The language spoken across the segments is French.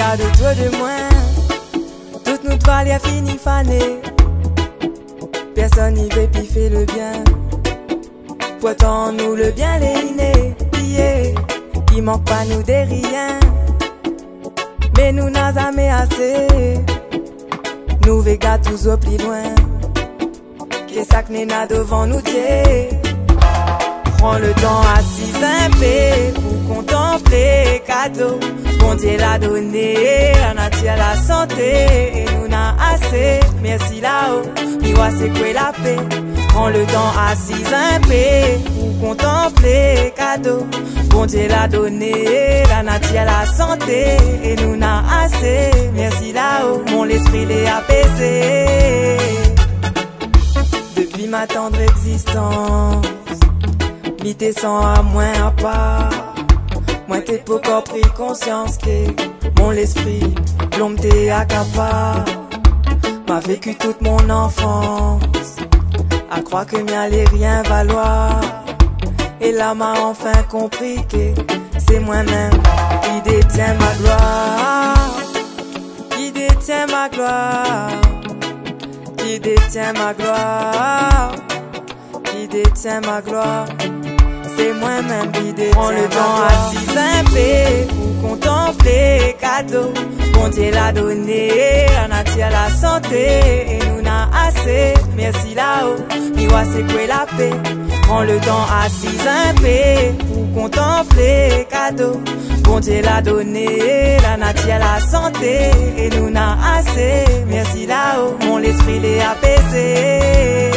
là de toi de moins. Toute notre vallée a fini fané. Personne n'y veut piffer le bien. Pourtant nous le bien les innés. Qui manque pas nous des rien. Mais nous n'a jamais assez. Nous végas toujours plus loin. Qu'est-ce que n'est devant nous Dieu. Prends le temps assis un peu pour contempler cadeau. Bon Dieu l'a donné, la nature la santé. Et nous n'a assez, merci là-haut. Miwa c'est quoi la paix. Prends le temps assis un peu pour contempler cadeau. Bon Dieu l'a donné, la nature la santé. Et nous n'a assez, merci là-haut. Mon esprit l'est apaisé. Depuis ma tendre existence, mi t'es sans à moins à part. Moi t'es pas encore pris conscience que mon esprit, l'homme t'es accapare. M'a vécu toute mon enfance à croire que m'y allait rien valoir. Et là m'a enfin compris que c'est moi-même qui détient ma gloire. Qui détient ma gloire. Qui détient ma gloire. Qui détient ma gloire. C'est moi-même qui détient. Prends le temps assis un peu pour contempler cadeau. Bon Dieu l'a donné, la nature la santé. Et nous n'a assez, merci là-haut. Miwa c'est quoi la paix. Prends le temps assis un peu pour contempler cadeau. Bon Dieu l'a donné, la nature la santé. Et nous n'a assez, merci là-haut. Mon esprit l'est apaisé.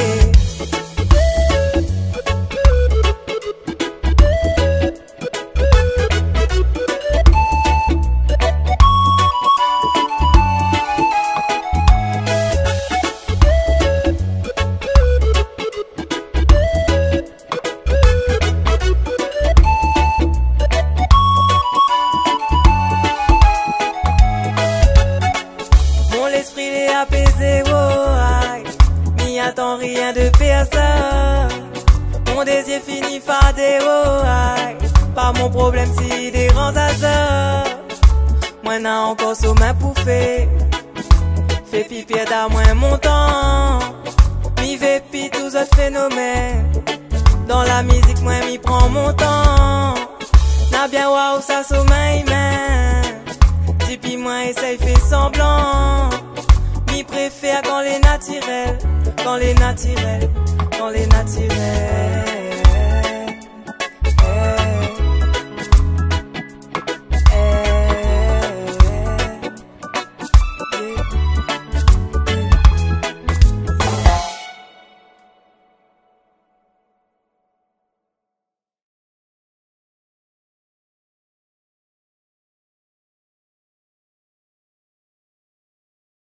L'esprit est apaisé, oh, aïe. M'y attend rien de personne. Mon désir finit fadé, oh, aïe. Pas mon problème si des grands hasards. Moi n'a encore sommeil pour faire. Fait pipi à moins mon temps. M'y vais pis tous autres phénomènes. Dans la musique, moi m'y prends mon temps. N'a bien waouh ça sommeil, man. Tipi moi essaye fait semblant. Mi préfère quand les naturels, quand les naturels, quand les naturels.